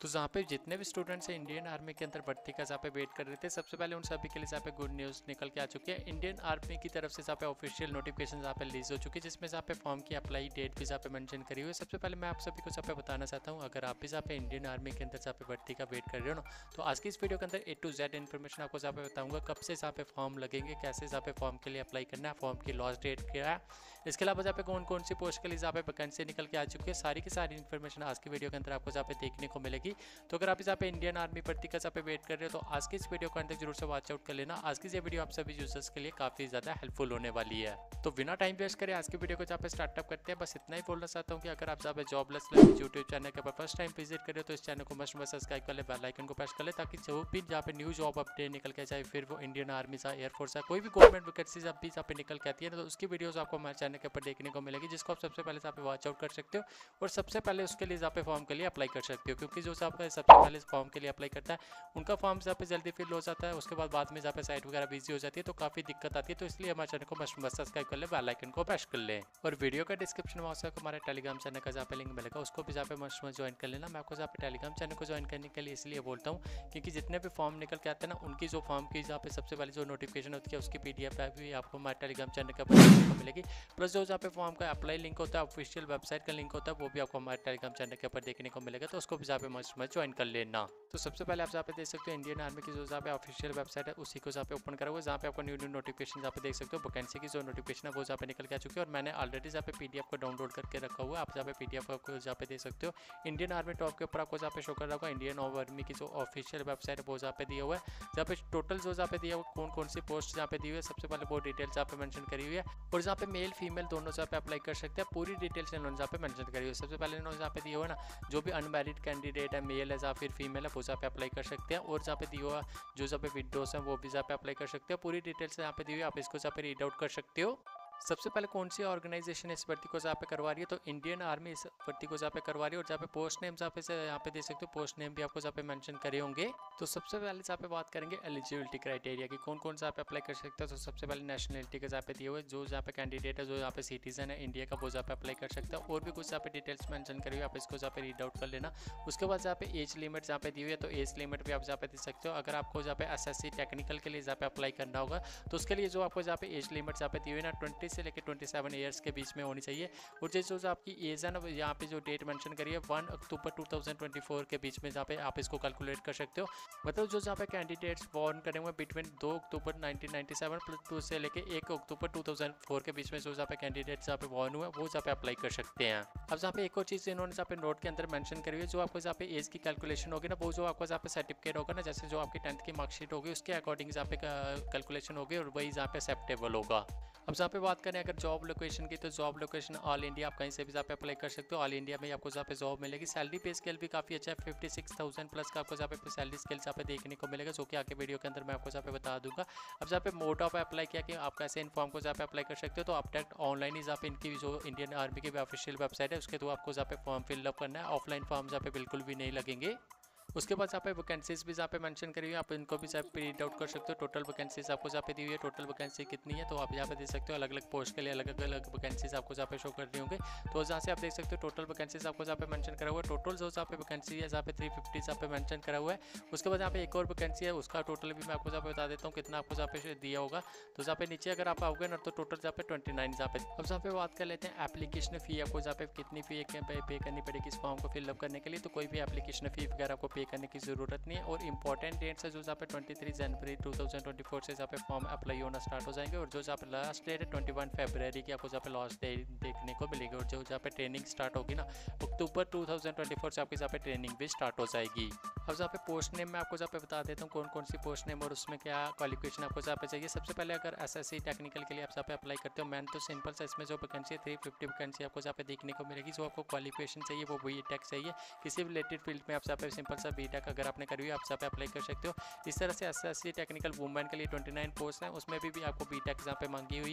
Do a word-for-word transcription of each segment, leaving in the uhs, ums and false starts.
तो जहाँ पे जितने भी स्टूडेंट्स हैं इंडियन आर्मी के अंदर भर्ती का जहाँ पे वेट कर रहे थे, सबसे पहले उन सभी के लिए जहाँ पे गुड न्यूज़ निकल के आ चुकी है। इंडियन आर्मी की तरफ से जहाँ पे ऑफिशियल नोटिफिकेशन जहाँ पे रिलीज हो चुकी है, जिसमें जहाँ पे फॉर्म की अप्लाई डेट भी जहाँ पे मेंशन करी हुई है। सबसे पहले मैं आप सभी को जहाँ पे बताना चाहता हूँ, अगर आप भी जहाँ पे इंडियन आर्मी के अंदर जहाँ पे भर्ती का वेट कर रहे हो ना, तो आज की इस वीडियो के अंदर ए टू जेड इन्फॉर्मेशन आपको जहाँ पे बताऊँगा, कब से जहाँ पे फॉर्म लगेंगे, कैसे जहाँ पे फॉर्म के लिए अप्लाई करना है, फॉर्म की लास्ट डेट क्या है, इसके अलावा जहाँ पे कौन कौन सी पोस्ट के लिए जहाँ पे वैकेंसी निकल के आ चुकी है, सारी की सारी इन्फॉर्मेशन आज की वीडियो के अंदर आपको जहाँ पे देखने को मिलेगी। तो अगर आप जहाँ पे इंडियन आर्मी भर्ती का जहाँ पे वेट कर रहे हो, तो आज की इस वीडियो को अंत तक जरूर से वॉच आउट कर लेना। आज की ये वीडियो आप सभी यूजर्स के लिए काफी ज्यादा हेल्पफुल होने वाली है। तो बिना टाइम वेस्ट करें आज की वीडियो को जहाँ पे स्टार्टअप करते हैं। बस इतना ही बोलना चाहता हूँ कि अगर आप जहाँ पे जॉबलेस यूट्यूब चैनल के ऊपर फर्स्ट टाइम विजिट करें, तो इस चैनल को मस्ट मस्ट सब्सक्राइब कर ले, बेल आइकन को प्रेस कर ले, ताकि जो भी जहाँ पे न्यू जॉब अपडेट निकल के जाए, फिर वो इंडियन आर्मी सा, एयरफोर्स है, कोई भी गवर्नमेंट वैकेंसी जब भी जहाँ पे निकल के आती है, तो उसकी वीडियोस आपको हमारे चैनल के ऊपर देखने को मिलेगी, जिसको आप सबसे पहले जहाँ पे वॉच आउट कर सकते हो और सबसे पहले उसके लिए जहाँ पे फॉर्म के लिए अप्लाई कर सकते हो। क्योंकि जो आपका सबसे पहले फॉर्म के लिए अप्लाई करता है, उनका फॉर्म जहाँ पे जल्दी फिल हो जाता है, उसके बाद बाद में जहाँ पे साइट वगैरह बिजी हो जाती है, तो काफी दिक्कत आती है। तो इसलिए हमारे चैनल को मस्ट मस्ट सब्सक्राइब कर ले, बेल आइकन को प्रेस कर ले, और वीडियो का डिस्क्रिप्शन में आपको हमारे टेलीग्राम चैनल का जहाँ पे लिंक मिलेगा, उसको भी जहाँ पे मस्ट मस्ट ज्वाइन कर लेना। मैं आपको जहाँ पे टेलीग्राम चैनल को ज्वाइन करने के लिए इसलिए बोलता हूँ, क्योंकि जितने भी फॉर्म निकल के आते हैं ना, उनकी जो फॉर्म की जहाँ पे सबसे पहले जो नोटिफिकेशन होती है, उसकी पीडीएफ भी आपको हमारे टेलीग्राम चैनल के ऊपर देखने को मिलेगी। प्लस जो जहाँ पे फॉर्म का अप्लाई लिंक होता है, ऑफिशियल वेबसाइट का लिंक होता है, वो भी आपको हमारे टेलीग्राम चैनल के ऊपर देखने को मिलेगा। तो उसको भी जहाँ पे मस्ट मस्ट ज्वाइन कर लेना। तो सबसे पहले आप जहाँ पे देख सकते हो इंडियन आर्मी की जो जहाँ पे ऑफिशियल वेबसाइट है, उसी को जहाँ पे ओपन करा हुआ है, जहाँ पे आपको न्यू न्यू नोटिफिकेशन जहाँ पे देख सकते हो, वैकेंसी की जो नोटिफिकेशन है वो जहाँ पे निकल के आ चुकी है। और मैंने ऑलरेडी जहाँ पे पीडीएफ को डाउनलोड करके रखा हुआ है, आप जहाँ पे पीडीएफ को जहाँ पे देख सकते हो, इंडियन आर्मी टॉप के ऊपर आपको जहाँ पे शो कर रहा होगा इंडियन आर्मी की जो ऑफिशियल वेबसाइट है, वो जहाँ पे दिया हुआ है, जहाँ पे टोटल जो जहाँ पे दिया हुआ कौन कौन सी पोस्ट जहाँ पे दी हुई है, सबसे पहले वो डिटेल जहाँ पे मेंशन करी हुई है, और जहाँ पे मेल फीमेल दोनों जहाँ पे अप्लाई कर सकते हैं, पूरी डिटेल्स इन्होंने जहाँ पे मेंशन करी हुई है। सबसे पहले इन्होंने जहाँ पे दिया हुआ है ना, जो भी अनमैरिड कैंडिडेट है, मेल है या फिर फीमेल है, वो जहाँ पे अप्लाई कर सकते हैं, और जहाँ पे दिया हुआ जो जहाँ पे विंडोज है, वो भी जहाँ पे अप्लाई कर सकते हैं। पूरी डिटेल्स यहाँ पे दी हुई है, आप इसको जहाँ पे रीड आउट कर सकते हो। सबसे पहले कौन सी ऑर्गेनाइजेशन इस भर्ती को जहाँ पे करवा रही है, तो इंडियन आर्मी इस भर्ती को जहाँ पे करवा रही है। और जहाँ पे पोस्ट नेम जहाँ पे से यहाँ पे देख सकते हो, पोस्ट नेम भी आपको जहाँ पे मेंशन करे होंगे। तो सबसे पहले जहाँ पे बात करेंगे एलिजिबिलिटी क्राइटेरिया की, कौन कौन जहाँ पे अप्लाई कर सकता है। तो सबसे पहले नेशनलिटी का जहाँ पे दिए हुए, जो जहाँ पे कैंडिडेट है, जो यहाँ पे सिटीजन है इंडिया का, वो जहाँ पे अप्लाई कर सकता है। और भी कुछ जहाँ पे डिटेल्स मेंशन करी हुई है, आप इसको जहाँ पे रीड आउट कर लेना। उसके बाद जहाँ पे एज लिमिट जहाँ पे दी हुई है, तो एज लिमिट भी आप जहाँ पे दे सकते हो। अगर आपको जहाँ पे एस एस सी टेक्निकल के लिए जहाँ पे अप्लाई करना होगा, तो उसके लिए जो आपको जहाँ पे एज लिमिट जहाँ पे दी हुई है ना, ट्वेंटी से लेकर ट्वेंटी सेवन ईयर्स के बीच में होनी चाहिए। और जैसे जो आपकी एज है ना, यहाँ पे जो डेट मेंशन करी है one October two thousand twenty four के बीच में, जहाँ पे आप इसको कैलकुलेट कर सकते हो। मतलब जो जहाँ पे कैंडिडेट्स बॉर्न करे हुए बिटवीन दो October nineteen ninety seven plus two से लेके एक अक्टूबर टू थाउजेंड फोर के बीच में जो जहाँ पे कैंडिडेट्स जहाँ पे बॉर्न हुए, वो जहाँ पे अप्लाई कर सकते हैं। अब जहाँ पे एक और चीज़ इन्होंने जहाँ पे नोट के अंदर मेंशन करी हुई है, जो आपको जहाँ पे एज की कैलकुलेशन होगी ना, वो जो आपको जहाँ पे सर्टिफिकेट होगा ना, जैसे जो आपकी टेंथ की मार्कशीट होगी, उसके अकॉर्डिंग जहाँ पे कैलकुलेशन होगी, और वही जहाँ पे एक्सेप्टेबल होगा। अब जहाँ पे बात करें अगर जॉब लोकेशन की, तो जॉब लोकेशन ऑल इंडिया, आप कहीं से भी जहाँ पे अप्लाई कर सकते हो। ऑल इंडिया में आपको जहाँ पे जॉब मिलेगी। सैलरी पे स्केल भी काफ़ी अच्छा है, फिफ्टी सिक्स थाउजेंड प्लस का आपको जहाँ पे सैलरी स्केल जहाँ पे देखने को मिलेगा, जो कि आगे वीडियो के अंदर मैं आपको जहाँ पे बता दूंगा। अब जहाँ पे मोड ऑफ अप्लाई किया कि आप कैसे इन फॉर्म को जहाँ पे अप्लाई कर सकते हो, तो आप डायरेक्ट ऑनलाइन ही जहाँ पे इनकी जो इंडियन आर्मी की ऑफिशियल वेबसाइट है, उसके थ्रू आपको जहाँ पे फॉर्म फिलअप करना है। ऑफलाइन फॉर्म जहाँ पे बिल्कुल भी नहीं लगेंगे। उसके बाद जहाँ पे वैकेंसीज भी जहाँ पे मेंशन करी हुई है, आप इनको भी जहाँ पे रीड आउट कर सकते हो। टोटल वैकेंसीज आपको जहाँ पे दी हुई है, टोटल वैकेंसी कितनी है, तो आप यहाँ पे देख सकते हो। अलग अलग पोस्ट के लिए अलग अलग वैकेंसीज आपको जहाँ पे शो कर रही होंगे। तो जहाँ से आप देख सकते हो टोटल वैकेंसीज आपको जहाँ पे मेंशन करा हुआ है, टोटल जो जहाँ पे वैकेंसी है, जहाँ पे थ्री फिफ्टी जहाँ पे मेंशन करा हुआ है। उसके बाद यहाँ पे एक और वैकेंसी है, उसका टोटल भी मैं आपको जहाँ पे बता देता हूँ कितना आपको जहाँ पे दिया होगा। तो जहाँ पे नीचे अगर आप आओगे ना, तो टोटल जहाँ पे ट्वेंटी नाइन जहाँ पे। अब जहाँ पे बात कर लेते हैं एप्लीकेशन फी, आपको जहाँ पे कितनी फी पे करनी पड़ेगी इस फॉर्म को फिलअप करने के लिए। तो कोई भी एप्लीकेशन फी वगैरह को पे करने की जरूरत नहीं है। और इंपॉर्टेंट डेट्स है जो जहाँ पे तेईस जनवरी टू थाउजेंड ट्वेंटी फोर से जहाँ पे फॉर्म अप्लाई होना स्टार्ट हो जाएंगे। और जो जहाँ पे लास्ट डेट है इक्कीस फरवरी की आपको जहाँ पे लास्ट डेट देखने को मिलेगी। और जो जहाँ पे ट्रेनिंग स्टार्ट होगी ना, October two thousand twenty four से आपकी जहाँ पे ट्रेनिंग भी स्टार्ट हो जाएगी। अब जहाँ पे पोस्ट नेम मैं आपको जहाँ पे बता देता हूँ कौन कौन सी पोस्ट नेम और उसमें क्या क्वालिफिकेशन आपको जहाँ पे चाहिए। सबसे पहले अगर एसएससी टेक्निकल के लिए आप जहाँ पे अप्लाई करते हो, मैन तो सिंपल से इसमें जो वैकेंसी है थ्री फिफ्टी वैकेंसी आपको जहाँ पे देखने को मिलेगी। जो आपको क्वालिफिकेशन चाहिए वो बी टेक चाहिए, किसी भी रिलेटेड फील्ड में आप जहाँ पे सिंपल सा बी टेक अगर आपने करी हुई आप जहाँ पे अप्लाई कर सकते हो। इस तरह से एसएससी टेक्निकल वुमेन के लिए ट्वेंटी नाइन पोस्ट हैं, उसमें भी, भी आपको बी टेक जहाँ पे मांगी हुई है।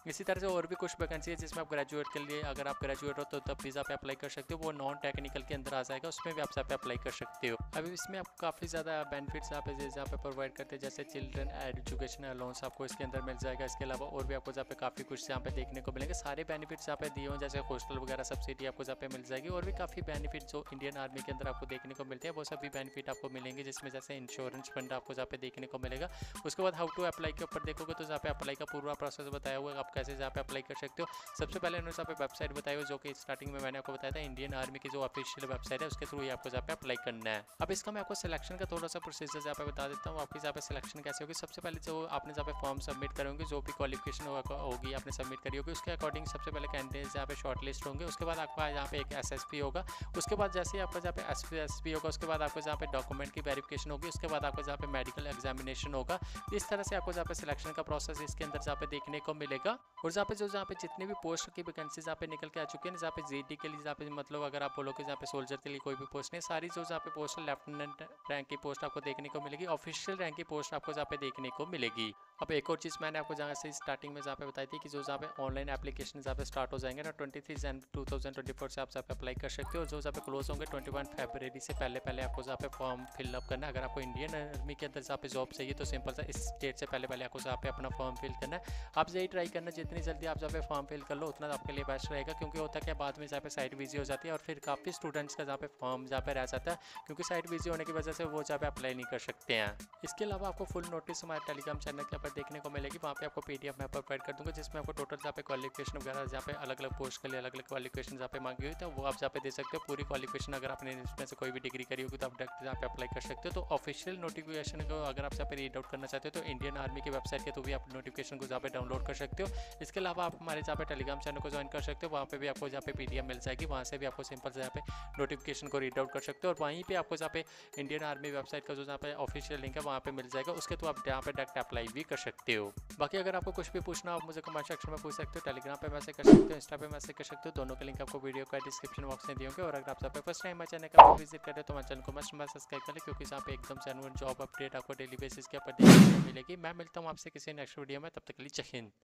इसी तरह से और भी कुछ वैकेंसी है जिसमें आप ग्रेजुएट के लिए, अगर आप ग्रेजुएट हो तो तब भी आप अप्लाई कर सकते हो, वो नॉन टेक्निकल के अंदर आ जाएगा, उसमें भी आप यहाँ पे अप्लाई कर सकते हो। अभी इसमें आपको काफ़ी ज़्यादा बेनिफिट्स यहाँ पे जैसे यहाँ पे प्रोवाइड करते हैं, जैसे चिल्ड्रन एजुकेशन अलाउंस आपको इसके अंदर मिल जाएगा। इसके अलावा और भी आपको यहाँ पे काफ़ी कुछ यहाँ पे देखने को मिलेंगे, सारे बेनिफिट्स यहाँ पे दिए हुए, जैसे हॉस्टल वगैरह सब्सिडी आपको यहाँ पे मिल जाएगी, और भी काफ़ी बेनिफिट जो इंडियन आर्मी के अंदर आपको देखने को मिलते हैं वो सभी बेनिफिट आपको मिलेंगे, जिसमें जैसे इंश्योरेंस फंड आपको यहाँ पे देखने को मिलेगा। उसके बाद हाउ टू अप्लाई के ऊपर देखोगे तो यहाँ पे अप्लाई का पूरा प्रोसेस बताया हुआ है, आप कैसे यहाँ पे अप्लाई कर सकते हो। सबसे पहले उन्होंने यहाँ पे वेबसाइट बताई हुई, जो कि स्टार्टिंग में मैंने आपको बताया था, इंडियन आर्मी की जो ऑफिशियल वेबसाइट है उसके थ्रू ही आपको यहाँ पे अप्लाई करना है। अब इसका मैं आपको सिलेक्शन का थोड़ा सा प्रोसीजर यहाँ पे बता देता हूँ, आपकी यहाँ पे सिलेक्शन कैसे होगी। सबसे पहले जो आपने यहाँ पे फॉर्म सबमिट करोगे, जो भी क्वालिफिकेशन होगी आपने सबमिट करी होगी, उसके अकॉर्डिंग सबसे पहले कैंडिडेट्स यहाँ पे शॉर्ट लिस्ट होंगे। उसके बाद आपका यहाँ पे एक एस एस पी होगा, उसके बाद जैसे आपका यहाँ पे एस पी एस पी होगा, उसके बाद आपको यहाँ पे डॉक्यूमेंट की वेरिफिकेशन होगी, उसके बाद आपको यहाँ पे मेडिकल एग्जामिनेशन होगा। इस तरह से आपको यहाँ पे सिलेक्शन का प्रोसेस इसके अंदर यहाँ पे देखने को मिलेगा। और जहाँ पे जो यहाँ पे जितनी भी पोस्ट की वैकेंसीज यहाँ पे निकल के आ चुकी है, जहाँ पे जीडी के लिए जहाँ पे मतलब अगर आप बोलो कि जहाँ पे सोल्जर के लिए कोई भी पोस्ट नहीं, सारी जो जहाँ पे पोस्ट है लेफ्टिनेंट रैंक की पोस्ट आपको देखने को मिलेगी, ऑफिशियल रैंक की पोस्ट आपको जहाँ पे देखने को मिलेगी। अब एक और चीज़ मैंने आपको जहाँ से स्टार्टिंग में जहाँ पे बताई थी कि जो जहाँ पे ऑनलाइन एप्लीकेशन जहाँ पे स्टार्ट हो जाएंगे ना twenty three January two thousand twenty four से आप जहाँ पे अप्लाई कर सकते हो, जो जहाँ पे क्लोज होंगे ट्वेंटी वन फरवरी से पहले पहले आपको जहाँ पे फॉर्म फिलअप करना है। अगर आपको इंडियन आर्मी के अंदर जहाँ पे जॉब चाहिए तो सिंपल सा इस डेट से पहले पहले आपको जहाँ पे अपना फॉर्म फिल करना है। आप यही ट्राई करना, जितनी जल्दी आप जहाँ पे फॉर्म फिल कर लो उतना आपके लिए बेस्ट रहेगा, क्योंकि होता है कि बाद में जहाँ पे साइट बिजी हो जाती है और फिर काफ़ी स्टूडेंट्स का जहाँ पे फॉर्म जहाँ पे रह जाता है, क्योंकि साइट बिजी होने की वजह से वो जहाँ पे अप्लाई नहीं कर सकते हैं। इसके अलावा आपको फुल नोटिस हमारे टेलीग्राम चैनल के ऊपर देखने को मिलेगी, वहाँ पे आपको पीडीएफ मैं प्रोवाइड कर दूंगा, जिसमें आपको टोटल जहाँ पे क्वालिफिकेशन वगैरह जहाँ पे अलग अलग पोस्ट के लिए अलग अलग क्वालिफिकेशन जहाँ पे मांगी हुई, तो वो आप जहाँ पे दे सकते हो। पूरी क्वालिफिकेशन अगर आपने इसमें से कोई भी डिग्री करी होगी तो आप डायरेक्ट जहाँ पे अप्लाई कर सकते हो। तो ऑफिशियल नोटिफिकेशन को अगर आप जहाँ पे रीड आउट करना चाहते हो तो इंडियन आर्मी की वेबसाइट के थ्रू भी आप नोटिफिकेशन को जहाँ पे डाउनलोड कर सकते हो। इसके अलावा आप हमारे जहाँ पे टेलीग्राम चैनल को ज्वाइन कर सकते हो, वहाँ पे भी आपको जहाँ पे पीडीएफ मिल जाएगी, वहाँ से भी आपको सिंपल से जहाँ पे नोटिफिकेशन को रीड आउट कर सकते हो, और वहीं पे आपको जहाँ पे इंडियन आर्मी वेबसाइट का जो जहाँ पे ऑफिशियल लिंक है वहाँ पे मिल जाएगा, उसके थ्रू आप यहाँ पे डायरेक्ट अप्लाई भी कर सकते हो। बाकी अगर आपको कुछ भी पूछना हो आप मुझे कमेंट सेक्शन में पूछ सकते हो, टेलीग्राम पे मैसेज कर सकते हो, इंस्टा पे मैसेज कर सकते हो, दोनों के लिंक आपको वीडियो का डिस्क्रिप्शन बॉक्स में दिए होंगे। और अगर आप यहाँ पे फर्स्ट टाइम हमारे चैनल का विजिट करें तो हमारे चैनल को मस्ट मस्ट सब्सक्राइब करें, क्योंकि यहाँ पे एकदम जेन्युइन जॉब अपडेट आपको डेली बेसिस के ऊपर देखने को मिलेगी। मैं मिलता हूँ आपसे किसी नेक्स्ट वीडियो में, तब तक के लिए जय हिंद।